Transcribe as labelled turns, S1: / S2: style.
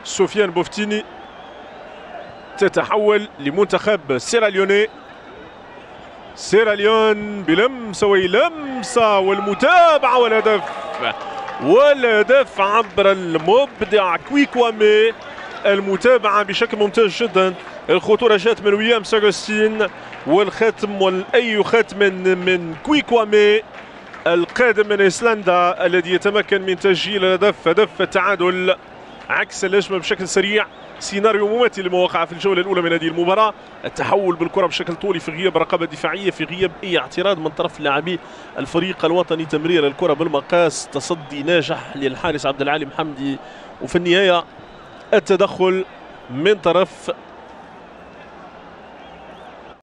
S1: سفيان بوفتيني تتحول لمنتخب سيراليوني. سيراليون بلمسة ولمسة والمتابعة والهدف عبر المبدع كويكوامي. المتابعة بشكل ممتاز جدا. الخطورة جات من ويام ساغوستين والختم والأي ختم من كويكوامي القادم من ايسلندا الذي يتمكن من تسجيل الهدف، هدف التعادل عكس الهجمة بشكل سريع. سيناريو مماثل لما وقع في الجولة الأولى من هذه المباراة. التحول بالكرة بشكل طولي في غياب رقابة دفاعية، في غياب أي اعتراض من طرف لاعبي الفريق الوطني. تمرير الكرة بالمقاس، تصدي ناجح للحارس عبد العالي محمدي، وفي النهاية التدخل من طرف